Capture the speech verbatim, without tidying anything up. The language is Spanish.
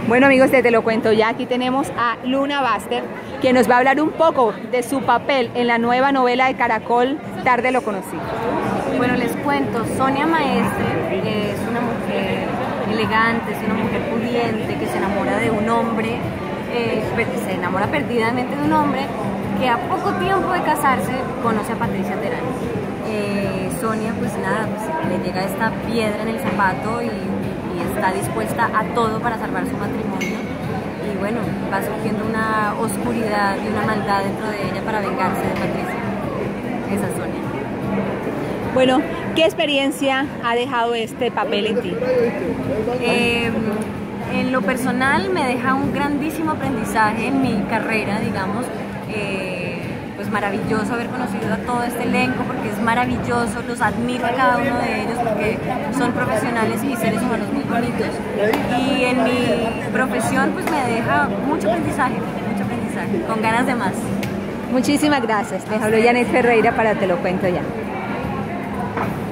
Bueno amigos, te, te lo cuento ya, aquí tenemos a Luna Baster, quien nos va a hablar un poco de su papel en la nueva novela de Caracol, Tarde lo conocí. Bueno, les cuento, Sonia Maestre es una mujer elegante, es una mujer pudiente que se enamora de un hombre, eh, se enamora perdidamente de un hombre que a poco tiempo de casarse conoce a Patricia Terán. Eh, Sonia pues nada, pues, le llega esta piedra en el zapato y, y está dispuesta a todo para salvar su matrimonio y bueno, va surgiendo una oscuridad y una maldad dentro de ella para vengarse de Patricia. Esa es Sonia. Bueno, ¿qué experiencia ha dejado este papel en ti? Eh, en lo personal me deja un grandísimo aprendizaje en mi carrera, digamos. Eh, pues maravilloso haber conocido a todo este elenco porque es maravilloso, los admiro a cada uno de ellos porque son profesionales y seres humanos muy bonitos. Y en mi profesión pues me deja mucho aprendizaje, mucho aprendizaje, con ganas de más. Muchísimas gracias. Te hablo Janet Ferreira para Te lo cuento ya.